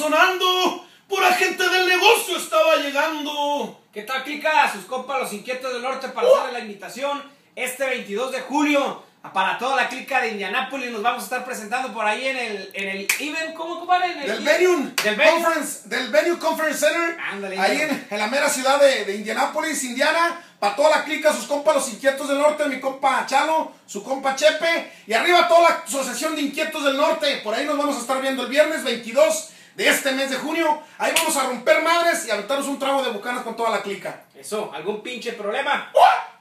sonando, pura gente del negocio estaba llegando. ¿Qué tal, clica? Sus compas los Inquietos del Norte para hacerle la invitación este 22 de julio para toda la clica de Indianápolis. Nos vamos a estar presentando por ahí en el event, ¿cómo compadre? Del Venue Conference Center. Ándale, ahí en la mera ciudad de Indianápolis, Indiana. Para toda la clica, sus compas los Inquietos del Norte, mi compa Chalo, su compa Chepe. Y arriba toda la asociación de Inquietos del Norte. Por ahí nos vamos a estar viendo el viernes 22 de este mes de junio. Ahí vamos a romper madres y aventarnos un trago de bucanas con toda la clica. Eso, ¿algún pinche problema?